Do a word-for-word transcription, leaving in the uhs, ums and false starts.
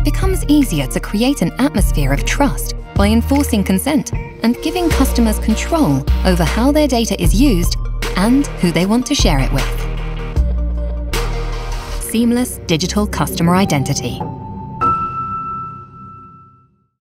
it becomes easier to create an atmosphere of trust by enforcing consent and giving customers control over how their data is used and who they want to share it with. Seamless digital customer identity.